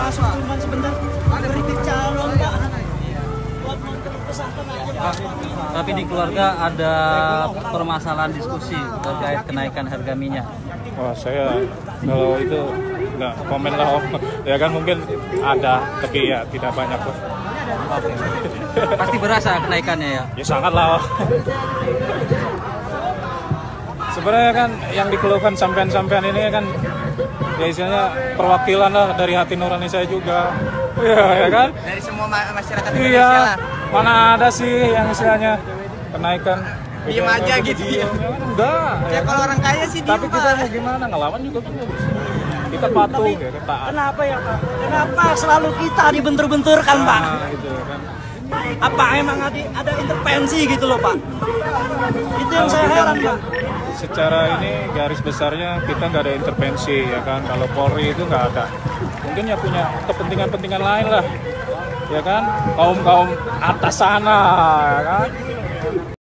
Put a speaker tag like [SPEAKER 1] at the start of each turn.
[SPEAKER 1] masuk cuma sebentar kritik calon Pak. Buat pesantren aja Pak.
[SPEAKER 2] Tapi di keluarga ada permasalahan diskusi terkait kenaikan harga minyak.
[SPEAKER 3] Wah, saya kalau itu nggak komen lah Om. Ya kan mungkin ada, tapi ya tidak banyak kok.
[SPEAKER 2] Pasti berasa kenaikannya ya?
[SPEAKER 3] Ya sangat lah Om. Sebenarnya kan yang dikeluhkan sampean-sampean ini kan ya istilahnya perwakilan lah dari hati nurani saya juga. Iya ya kan?
[SPEAKER 4] Dari semua masyarakat
[SPEAKER 3] Iya,
[SPEAKER 4] Indonesia lah.
[SPEAKER 3] mana ada sih yang istilahnya kenaikan.
[SPEAKER 4] Diem aja gitu ya.
[SPEAKER 3] Enggak.
[SPEAKER 4] Ya kalau orang kaya sih diem.
[SPEAKER 3] Tapi kita mau gimana, ngelawan juga bisa. Kita patuh ya, kan taat.
[SPEAKER 1] Kenapa ya Pak? Kenapa selalu kita dibentur-benturkan Pak?
[SPEAKER 3] Gitu ya kan.
[SPEAKER 1] Apa emang ada intervensi gitu loh Pak? Itu yang saya heran Pak.
[SPEAKER 3] Secara ini garis besarnya kita nggak ada intervensi ya kan. Kalau Polri itu nggak ada. Mungkin ya punya kepentingan-kepentingan lain lah. Ya kan, kaum atas sana ya kan.